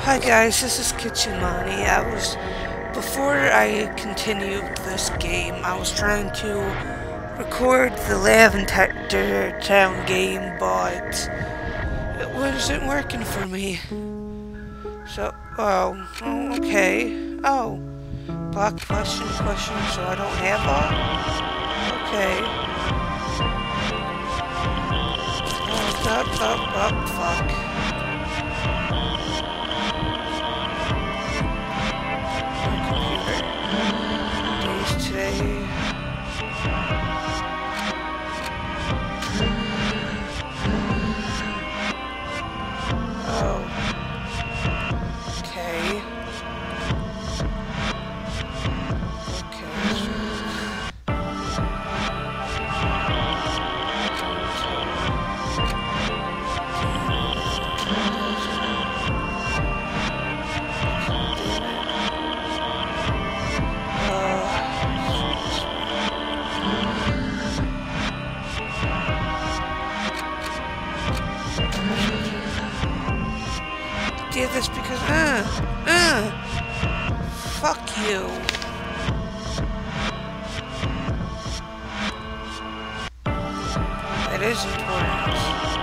Hi guys, this is Kitchumani. Before I continued this game, I was trying to record the Lavender Town game, but it wasn't working for me. So, okay. Oh, block question, so I don't have okay. Fuck. Today. Oh. Okay. Did this because fuck you. That is important.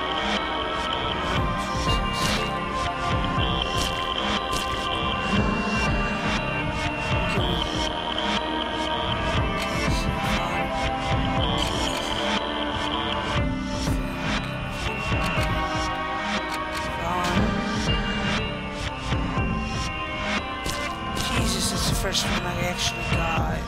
Jesus, it's the first one I actually got.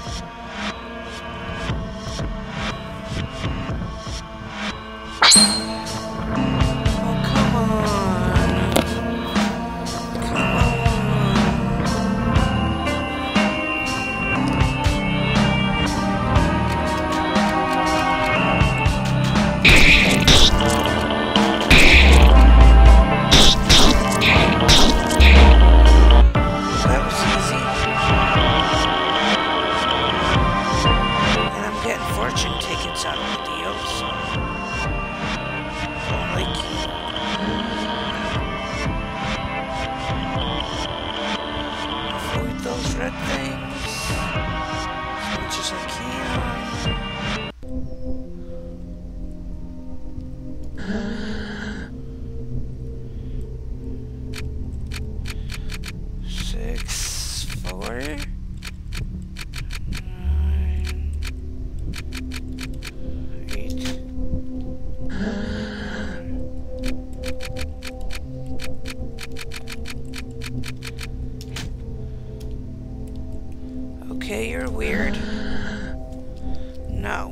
Red things as much as I can. 6, 4, 9, 8. Okay, you're weird. No.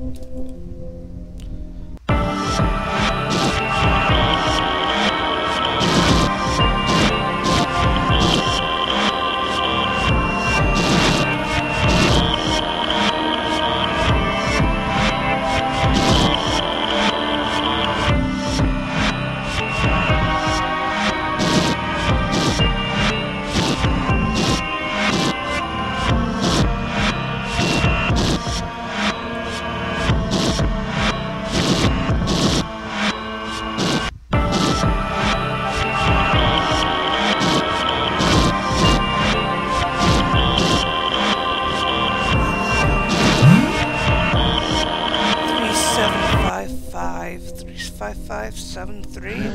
Five, 7, 3, 3,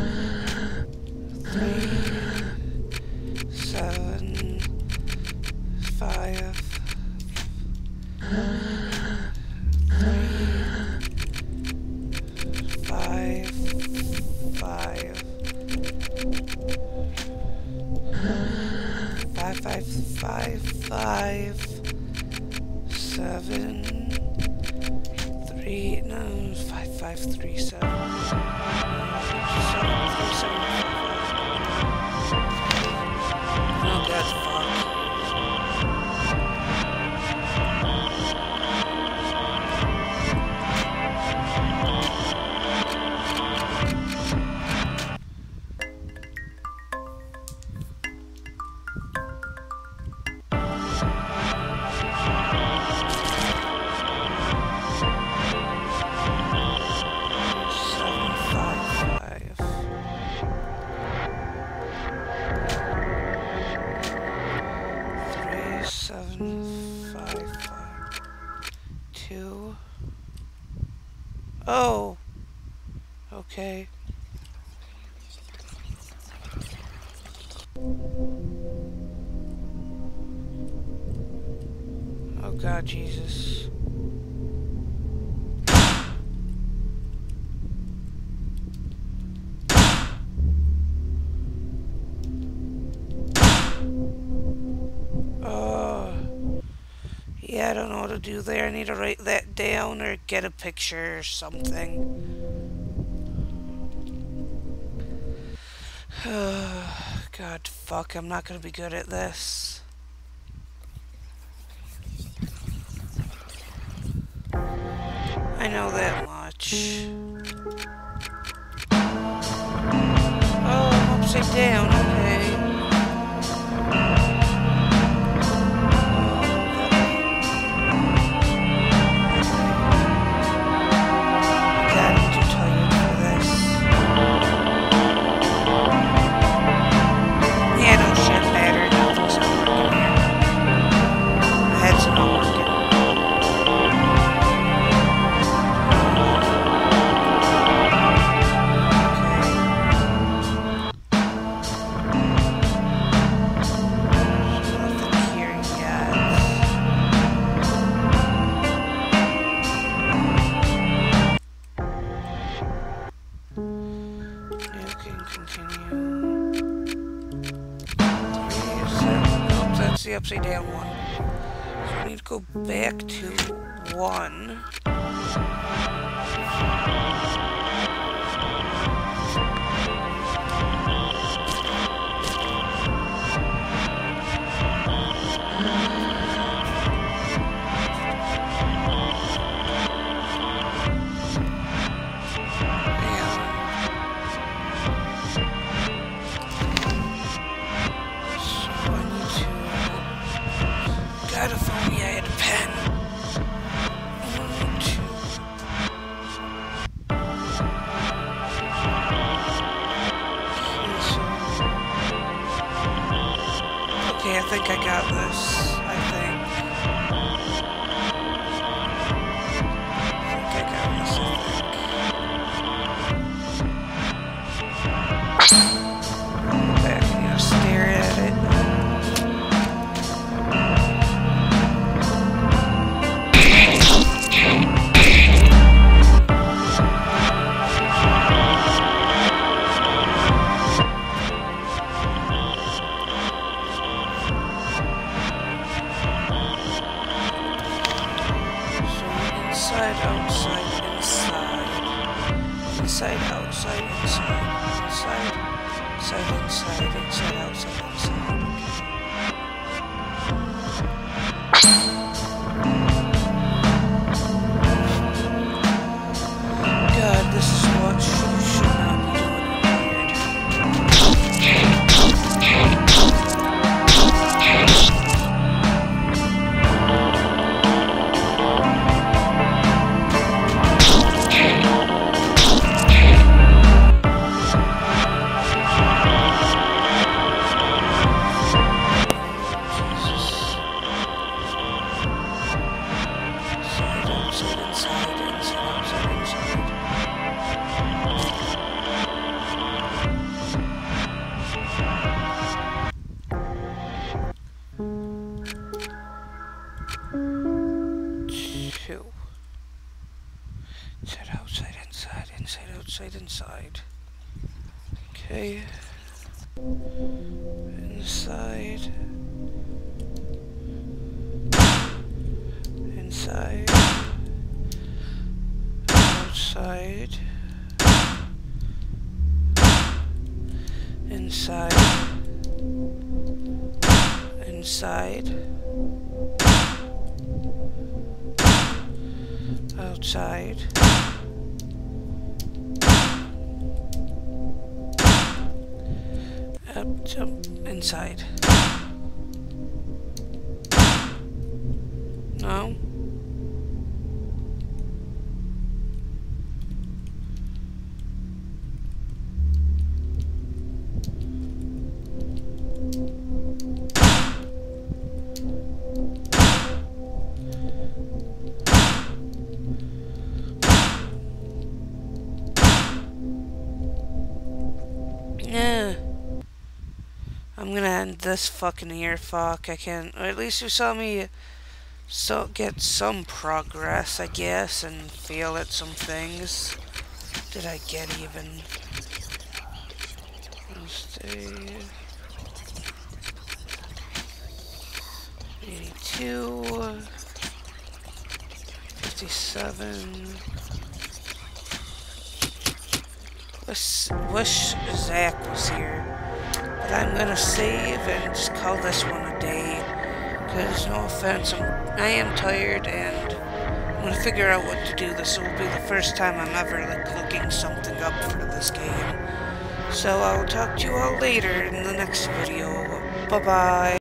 7, 5, 3, 5, 5, 5, 5, 7, 3, no, 5, 5, 3, 7. 7, 3, 7, 5. Oh god, fuck. Oh. Okay. Oh God, Jesus. Yeah, I don't know what to do there. I need to write that down or get a picture or something. God, fuck, I'm not gonna be good at this. I know that much. Oh, I'm upside down, okay. God, I'm too tired for this. Yeah, no shit matter. Nothing's not working here. My head's not working. Nothing here yet. You can continue. 3 is nope, that's the upside down one. So I need to go back to 1. God, if only I had a pen. 1, 2. Okay, I think I got this. I think I got this, Go back and stare at it. Inside, outside, inside, inside, outside, inside. God, this is what you should not be doing inside. Okay. Inside. Inside. Outside. Inside. Inside. Outside. Up, jump, inside. No. I'm gonna end this fucking here, fuck. I can't, or at least you saw me get some progress, I guess, and fail at some things. Did I get even? Stay. 82. 57. Wish Zach was here. But I'm gonna save and just call this one a day. Because, no offense, I am tired and I'm gonna figure out what to do. This will be the first time I'm ever looking something up for this game. So I'll talk to you all later in the next video. Bye-bye.